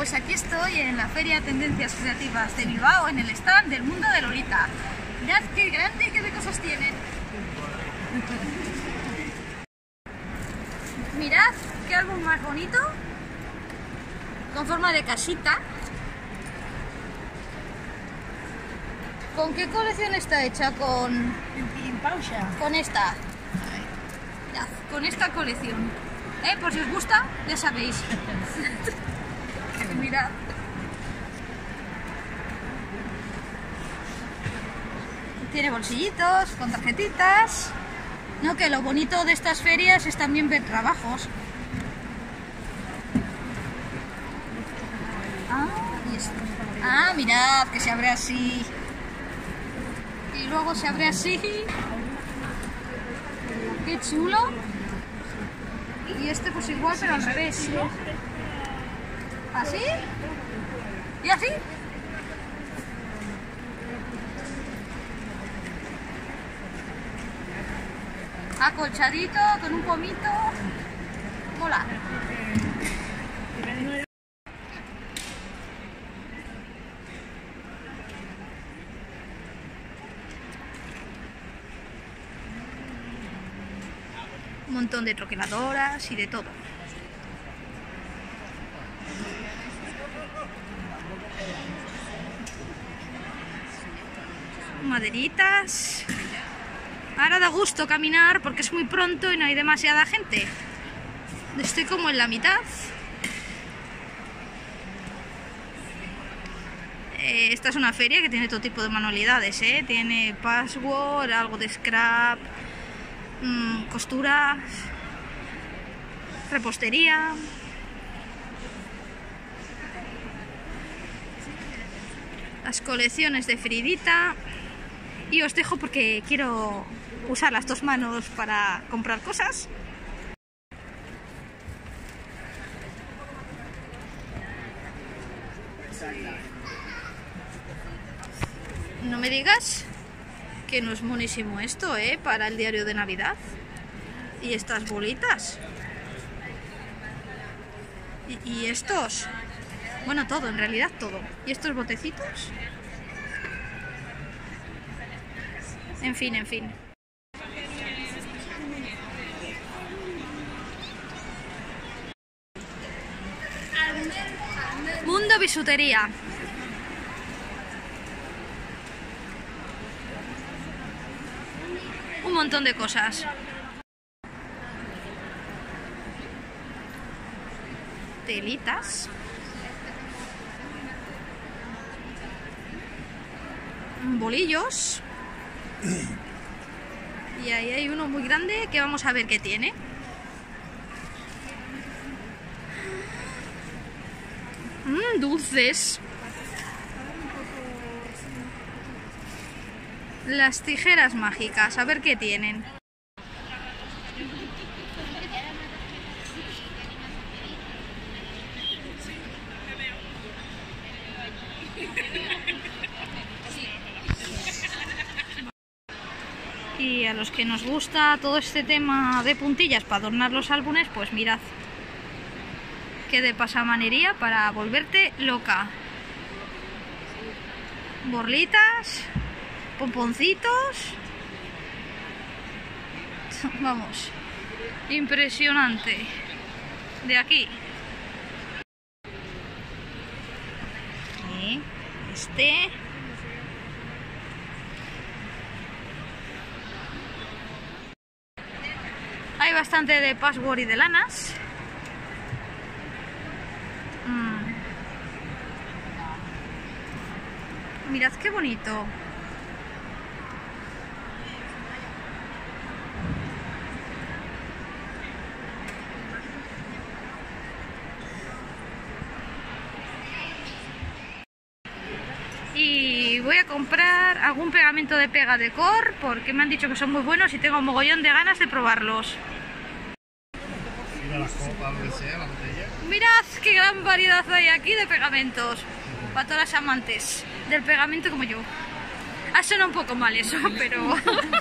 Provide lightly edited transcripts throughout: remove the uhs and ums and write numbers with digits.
Pues aquí estoy en la Feria de Tendencias Creativas de Bilbao, en el stand del Mundo de Lolita. Mirad qué grande y qué de cosas tienen. Mirad qué álbum más bonito, con forma de casita. ¿Con qué colección está hecha? Con esta. Ya, con esta colección. Por si os gusta, ya sabéis. Mirad. Tiene bolsillitos con tarjetitas. No, que lo bonito de estas ferias es también ver trabajos. Y esto. Mirad, que se abre así. Y luego se abre así. Qué chulo. Y este pues igual, pero al revés, ¿no? ¿Así? ¿Y así? Acolchadito, con un pomito. Mola. Un montón de troqueladoras y de todo. Maderitas. Ahora da gusto caminar porque es muy pronto y no hay demasiada gente. Estoy como en la mitad. Esta es una feria que tiene todo tipo de manualidades, Tiene patchwork, algo de scrap, costura, repostería. Las colecciones de Fridita. Y os dejo porque quiero usar las dos manos para comprar cosas. No me digas que no es monísimo esto, para el diario de Navidad. Y estas bolitas. Y estos. Bueno, todo, en realidad todo. Y estos botecitos. En fin, en fin. Mundo Bisutería. Un montón de cosas. Telitas. Bolillos. Y ahí hay uno muy grande que vamos a ver qué tiene. Dulces. Las tijeras mágicas, a ver qué tienen. Y a los que nos gusta todo este tema de puntillas para adornar los álbumes, pues mirad. Qué de pasamanería para volverte loca. Borlitas, pomponcitos. Vamos, impresionante. De aquí. Y este. Hay bastante de patchwork y de lanas. Mirad qué bonito. Y voy a comprar algún pegamento de pega decor porque me han dicho que son muy buenos y tengo un mogollón de ganas de probarlos. Mirad qué gran variedad hay aquí de pegamentos para todas las amantes del pegamento como yo. Suena un poco mal eso, pero...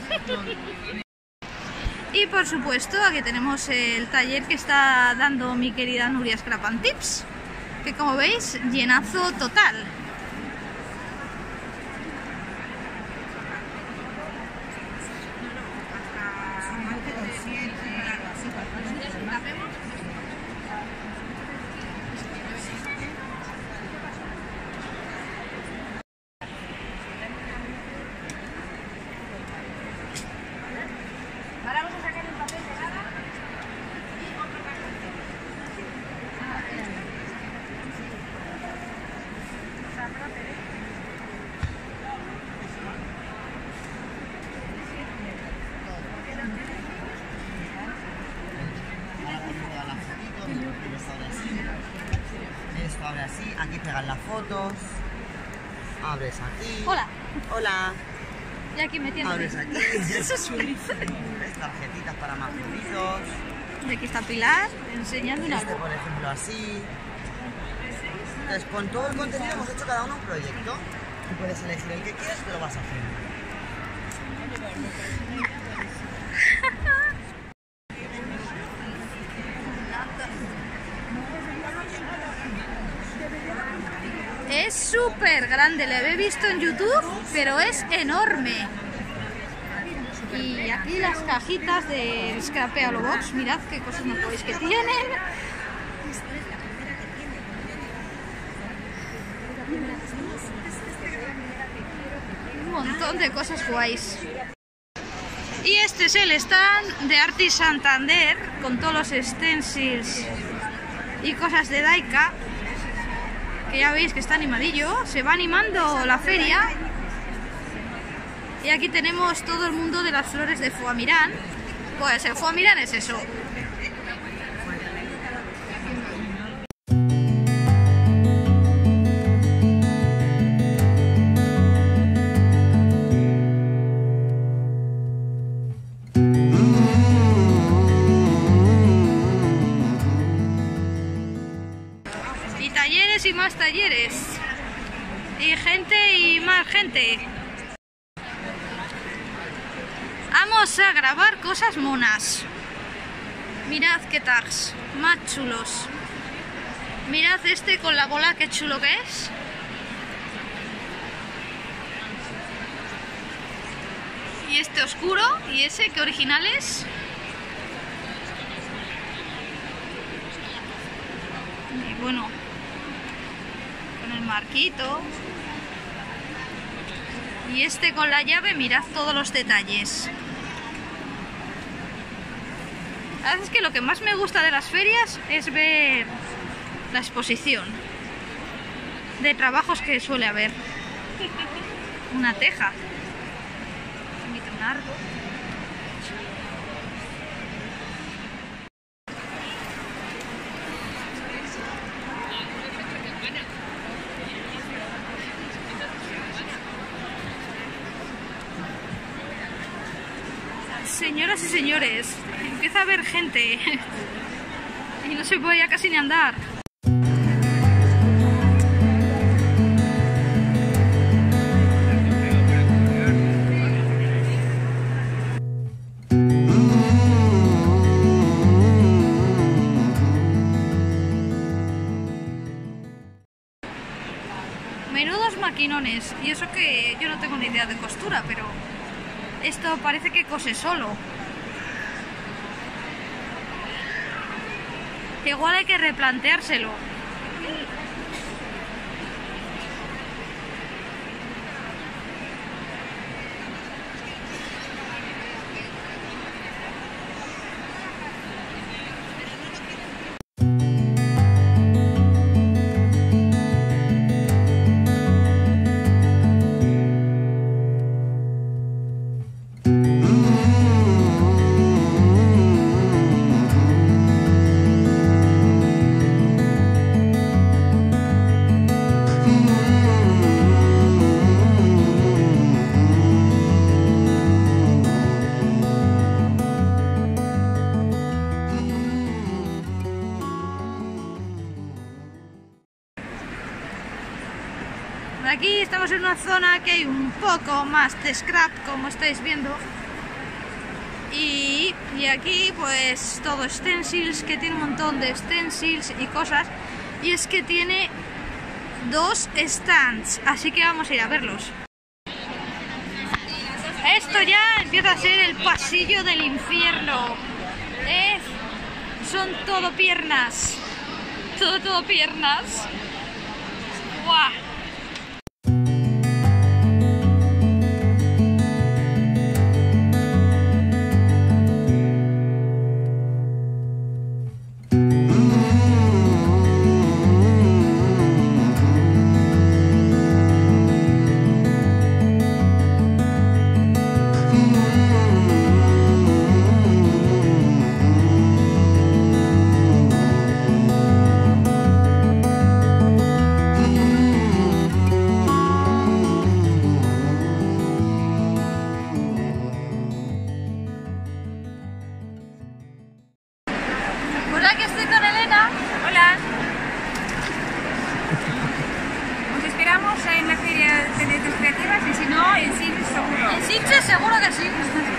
Y por supuesto aquí tenemos el taller que está dando mi querida Nuria Scrap and Tips. que como veis, llenazo total. Ahora vamos a sacar el papel de nada y otro cartoncito. Esto abre así, aquí pegan las fotos, abres aquí. Hola. Hola. Y aquí metiendo. Abres aquí. Eso es un... Tarjetitas para más pedidos. Y aquí está Pilar enseñando una Este, por ejemplo, así. Entonces, con todo el contenido hemos hecho cada uno un proyecto. Tú puedes elegir el que quieres y te lo vas haciendo. Es súper grande, lo había visto en YouTube, pero es enorme. Y aquí las cajitas de Scrapealobox, mirad qué cosas no podéis que tienen. Un montón de cosas guays. Y este es el stand de Artis Santander, con todos los stencils y cosas de Daika, que ya veis que está animadillo. Se va animando la feria. Y aquí tenemos todo el mundo de las flores de Foamirán. Pues el Foamirán es eso. Y talleres y más talleres. Y gente y más gente. Vamos a grabar cosas monas. Mirad qué tags, más chulos. Mirad este con la bola, qué chulo que es. Y este oscuro, y ese, qué originales. Y bueno, con el marquito. Y este con la llave, mirad todos los detalles. La verdad es que lo que más me gusta de las ferias es ver la exposición de trabajos que suele haber. Una teja. Un árbol. Señoras y señores, empieza a haber gente y no se puede ya casi ni andar. Menudos maquinones, y eso que yo no tengo ni idea de costura, pero esto parece que cose solo. Igual hay que replanteárselo. Aquí estamos en una zona que hay un poco más de scrap, como estáis viendo. Y aquí pues todo stencils, que tiene un montón de stencils y cosas. y es que tiene 2 stands, así que vamos a ir a verlos. Esto ya empieza a ser el pasillo del infierno. Son todo piernas. Todo piernas. ¡Guau! Pues aquí estoy con Elena. Hola. Os esperamos en la feria de letras creativas y si no, en Sitges seguro. En Sitges seguro que sí.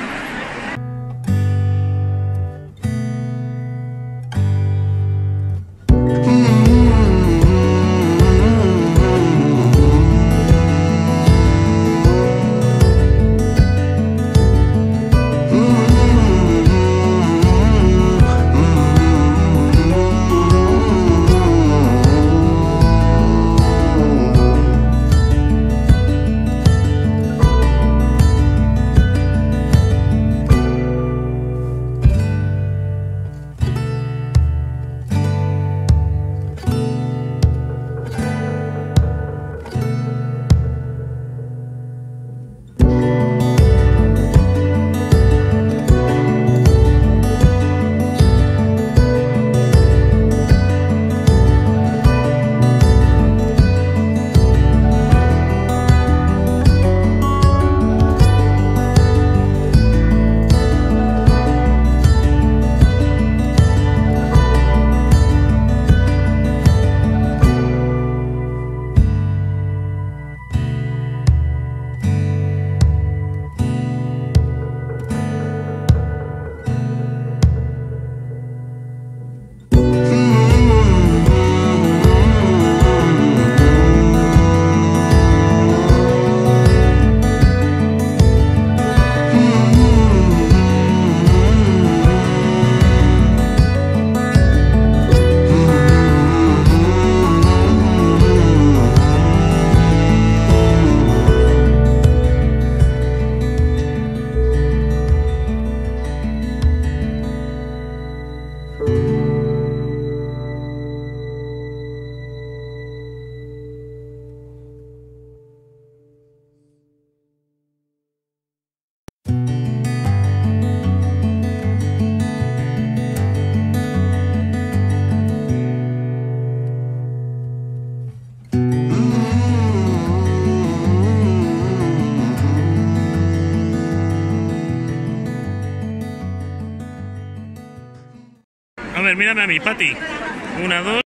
A ver, mírame a mí, Pati. 1, 2.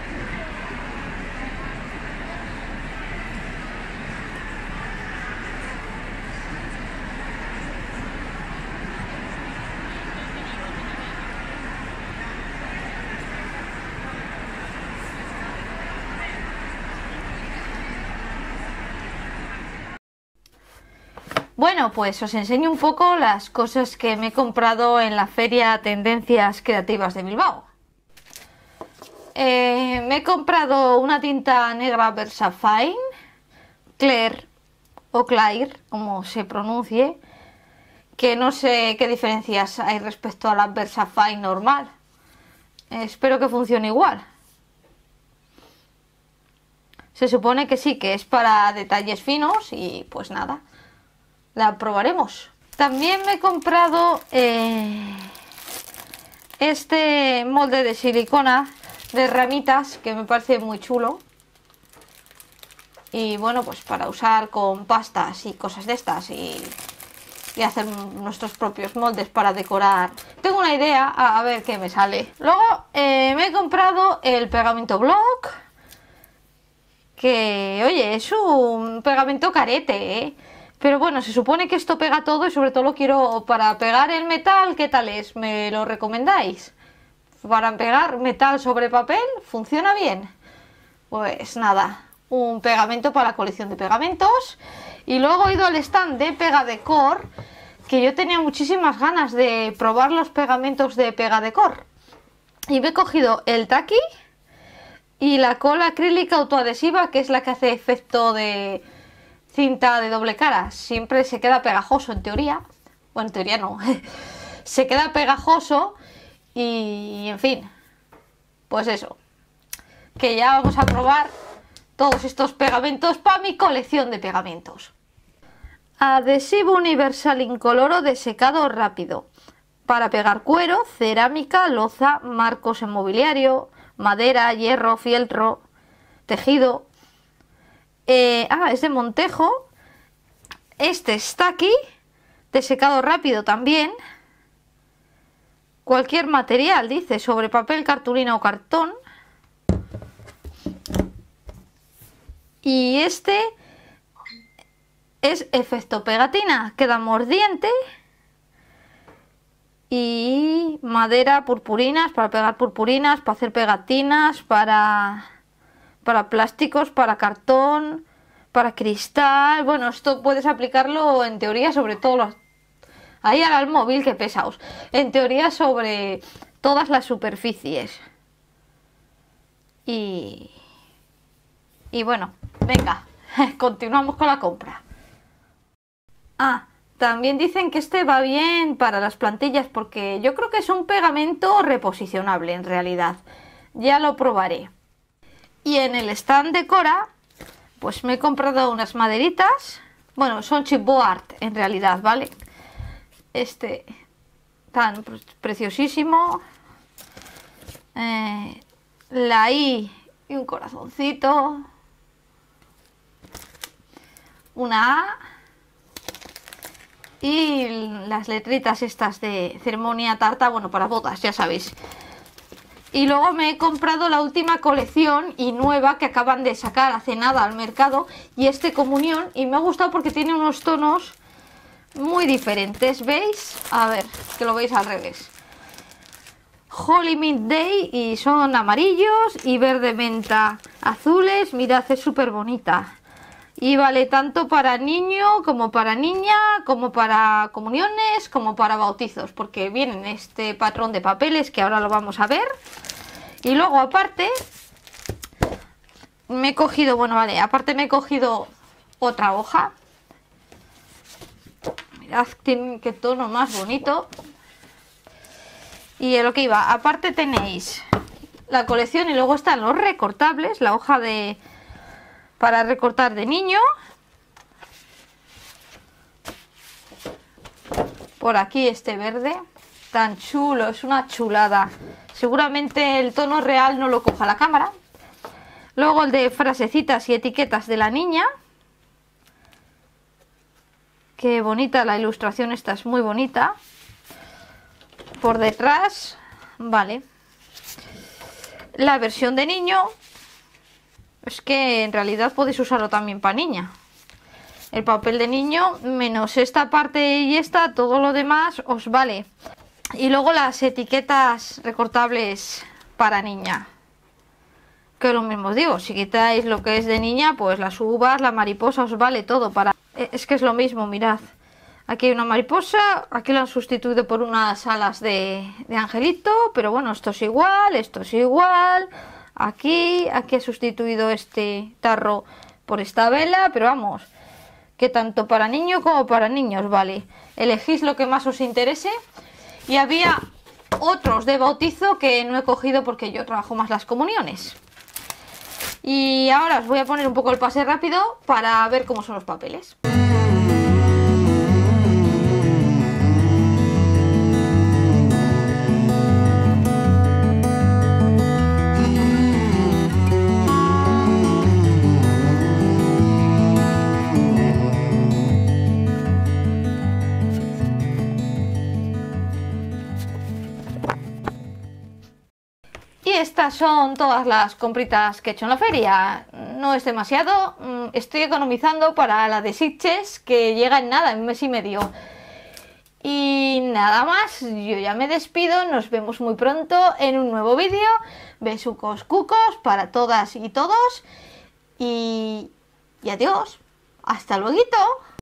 Bueno, pues os enseño un poco las cosas que me he comprado en la feria Tendencias Creativas de Bilbao. Me he comprado una tinta negra Versafine, Claire o Claire, como se pronuncie, que no sé qué diferencias hay respecto a la Versafine normal. Espero que funcione igual. Se supone que sí, que es para detalles finos y pues nada, la probaremos. También me he comprado este molde de silicona de ramitas que me parece muy chulo. Y bueno, pues para usar con pastas y cosas de estas y hacer nuestros propios moldes para decorar. Tengo una idea, a ver qué me sale. Luego me he comprado el pegamento block, que oye, es un pegamento carete, ¿eh? Pero bueno, se supone que esto pega todo y sobre todo lo quiero para pegar el metal. ¿Qué tal es? ¿Me lo recomendáis? Para pegar metal sobre papel funciona bien. Pues nada, un pegamento para la colección de pegamentos. Y luego he ido al stand de Pegadecor, que yo tenía muchísimas ganas de probar los pegamentos de Pegadecor. Y me he cogido el Taki y la cola acrílica autoadhesiva, que es la que hace efecto de cinta de doble cara. Siempre se queda pegajoso en teoría. Bueno, en teoría no. Se queda pegajoso y en fin. Pues eso. Que ya vamos a probar todos estos pegamentos para mi colección de pegamentos. Adhesivo universal incoloro de secado rápido. Para pegar cuero, cerámica, loza, marcos en mobiliario, madera, hierro, fieltro, tejido. Es de Montejo. Este está aquí, de secado rápido también. Cualquier material, dice, sobre papel, cartulina o cartón. Y este es efecto pegatina, queda mordiente. Y madera, purpurinas, para pegar purpurinas, para hacer pegatinas, para plásticos, para cartón, para cristal. Bueno, esto puedes aplicarlo en teoría sobre todo los... Ahí al móvil, que pesaos. En teoría sobre todas las superficies. Y bueno, venga, continuamos con la compra. También dicen que este va bien para las plantillas, porque yo creo que es un pegamento reposicionable en realidad. Ya lo probaré. Y en el stand de Cora, pues me he comprado unas maderitas. Bueno, son chipboard en realidad, ¿vale? Este tan preciosísimo. La I y un corazoncito. Una A. Y las letritas estas de ceremonia tarta, bueno, para bodas, ya sabéis. Y luego me he comprado la última colección y nueva que acaban de sacar hace nada al mercado, y este comunión, y me ha gustado porque tiene unos tonos muy diferentes, ¿veis? A ver, que lo veis al revés. Holy Mint Day, y son amarillos y verde menta azules. Mirad, es súper bonita. Y vale tanto para niño como para niña, como para comuniones, como para bautizos, porque vienen este patrón de papeles que ahora lo vamos a ver. Y luego aparte me he cogido, aparte me he cogido otra hoja. Mirad qué tono más bonito. Y en lo que iba, aparte tenéis la colección y luego están los recortables, la hoja para recortar de niño. Por aquí este verde, tan chulo, es una chulada. Seguramente el tono real no lo coja la cámara. Luego el de frasecitas y etiquetas de la niña. Qué bonita la ilustración, esta es muy bonita. Por detrás, vale. La versión de niño. Es que en realidad podéis usarlo también para niña. El papel de niño, menos esta parte y esta, todo lo demás os vale. Y luego las etiquetas recortables para niña. Que lo mismo os digo, si quitáis lo que es de niña, pues las uvas, la mariposa, os vale todo para... Es que es lo mismo, mirad. Aquí hay una mariposa, aquí lo han sustituido por unas alas de angelito, pero bueno, esto es igual, esto es igual... Aquí he sustituido este tarro por esta vela, pero vamos, que tanto para niño como para niños, vale. Elegís lo que más os interese. Y había otros de bautizo que no he cogido porque yo trabajo más las comuniones. Y ahora os voy a poner un poco el pase rápido para ver cómo son los papeles. Estas son todas las compritas que he hecho en la feria. No es demasiado. Estoy economizando para la de Sitges, que llega en nada, en un mes y medio. Y nada más, yo ya me despido, nos vemos muy pronto en un nuevo vídeo. Besucos cucos para todas y todos. Y adiós, hasta luego.